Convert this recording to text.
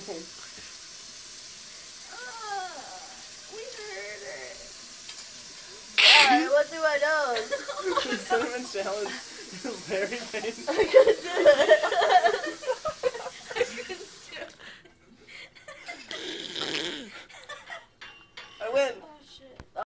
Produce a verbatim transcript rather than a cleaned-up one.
We heard it. Yeah, what's in my nose? The cinnamon shell is very painful. I couldn't